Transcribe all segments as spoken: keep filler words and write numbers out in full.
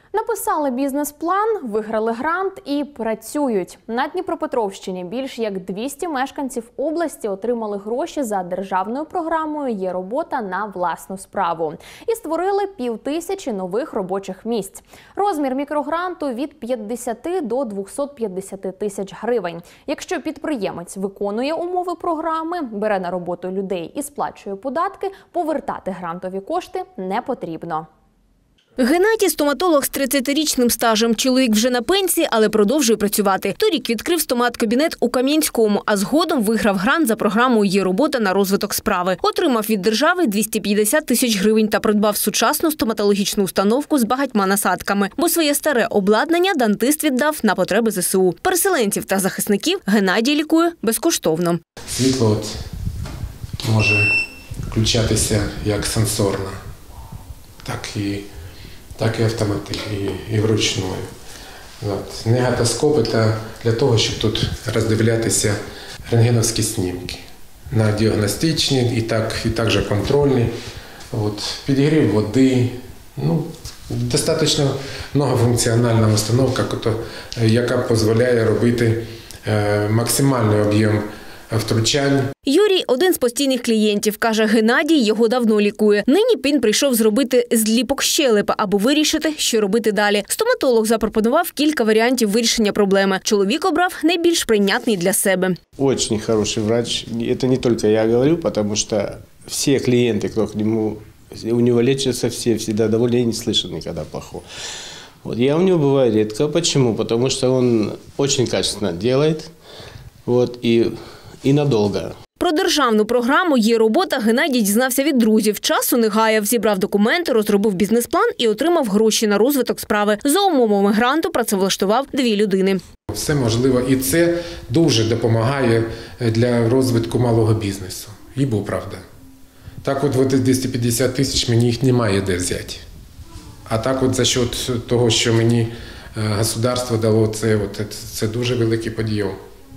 Написали бізнес-план, виграли грант і працюють. На Дніпропетровщині більш як двісті мешканців області отримали гроші за державною програмою «Є робота на власну справу» і створили півтисячі нових робочих місць. Розмір мікрогранту від п'ятдесяти до двохсот п'ятдесяти тисяч гривень. Якщо підприємець виконує умови програми, бере на роботу людей і сплачує податки, повертати грантові кошти не потрібно. Геннадій – стоматолог з тридцятирічним стажем. Чоловік вже на пенсії, але продовжує працювати. Торік відкрив стомат-кабінет у Кам'янському, а згодом виграв грант за програмою «Є робота на розвиток справи». Отримав від держави двісті п'ятдесят тисяч гривень та придбав сучасну стоматологічну установку з багатьма насадками, бо своє старе обладнання дантист віддав на потреби зе се у. Переселенців та захисників Геннадій лікує безкоштовно. Світло от може включатися як сенсорно, так і так і автомати, і, і вручною. От. Негатоскоп – це для того, щоб тут роздивлятися рентгеновські знімки. На діагностичні і, так, і також контрольні. От. Підігрів води. Ну, достатньо многофункціональна установка, яка дозволяє робити максимальний об'єм втручань. Юрій – один з постійних клієнтів. Каже, Геннадій його давно лікує. Нині він прийшов зробити зліпок щелепи, аби вирішити, що робити далі. Стоматолог запропонував кілька варіантів вирішення проблеми. Чоловік обрав найбільш прийнятний для себе. Очень хороший врач. Это не только я говорю, потому что все клиенты, кто к нему, у него лечатся все, всегда довольны, я не слышу никогда плохого. Вот. Я у него бываю редко. Почему? Потому что он очень качественно делает. Вот, и І надовго. Про державну програму «Є робота» Геннадій дізнався від друзів. Часу не гаяв, зібрав документи, розробив бізнес-план і отримав гроші на розвиток справи. За умовами гранту працевлаштував дві людини. Все можливо, і це дуже допомагає для розвитку малого бізнесу. І був правда. Так от двісті п'ятдесят тисяч мені їх немає де взяти. А так от за счет того, що мені государство дало, це, от, це дуже великий підйом.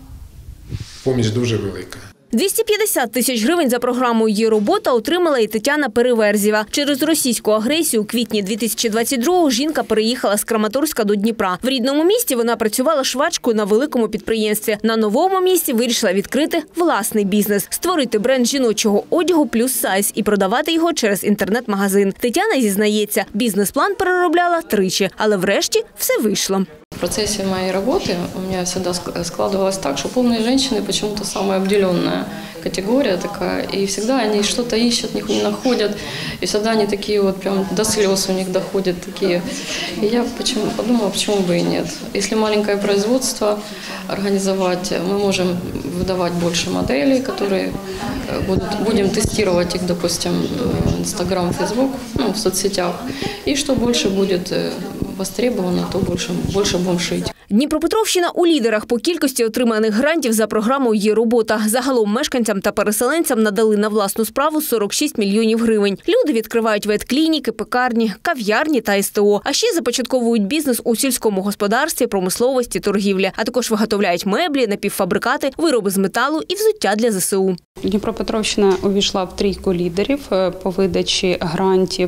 Поміч дуже велика. двісті п'ятдесят тисяч гривень за програмою «Є робота» отримала і Тетяна Переверзєва. Через російську агресію у квітні дві тисячі двадцять другого жінка переїхала з Краматорська до Дніпра. В рідному місті вона працювала швачкою на великому підприємстві. На новому місці вирішила відкрити власний бізнес – створити бренд жіночого одягу «Плюс Сайз» і продавати його через інтернет-магазин. Тетяна зізнається, бізнес-план переробляла тричі, але врешті все вийшло. В процессе моей работы у меня всегда складывалось так, что полные женщины почему-то самая обделенная категория такая, и всегда они что-то ищут, них не находят, и всегда они такие вот прям до слез у них доходят такие. И я почему, подумала, почему бы и нет. Если маленькое производство организовать, мы можем выдавать больше моделей, которые будут, будем тестировать их, допустим, в Инстаграм, Фейсбук, ну, в соцсетях, и что больше будет востребовано, то більше, більше будемо шити. Дніпропетровщина у лідерах по кількості отриманих грантів за програмою «Є робота». Загалом мешканцям та переселенцям надали на власну справу сорок шість мільйонів гривень. Люди відкривають ветклініки, пекарні, кав'ярні та ес те о. А ще започатковують бізнес у сільському господарстві, промисловості, торгівлі. А також виготовляють меблі, напівфабрикати, вироби з металу і взуття для зе се у. Дніпропетровщина увійшла в трійку лідерів по видачі грантів.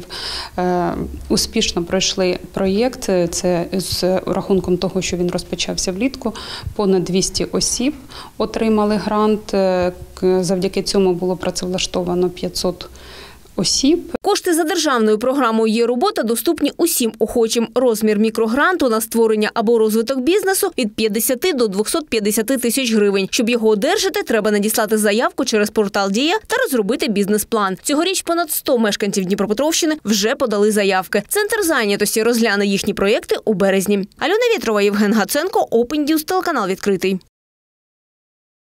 Успішно пройшли проєкт. Це з рахунком того, що він розпочався влітку. Понад двісті осіб отримали грант. Завдяки цьому було працевлаштовано п'ятсот осіб. Кошти за державною програмою «Є робота» доступні усім охочим. Розмір мікрогранту на створення або розвиток бізнесу від п'ятдесяти до двохсот п'ятдесяти тисяч гривень. Щоб його одержати, треба надіслати заявку через портал «Дія» та розробити бізнес-план. Цьогоріч понад сто мешканців Дніпропетровщини вже подали заявки. Центр зайнятості розгляне їхні проєкти у березні. Альона Вєтрова, Євген Гаценко, Open News, телеканал «Відкритий».